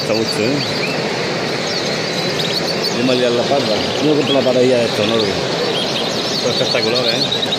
gusta mucho, ¿eh? Yo me he liado la parda. Yo compro la paradilla de esto, ¿no? Son espectaculares, ¿eh?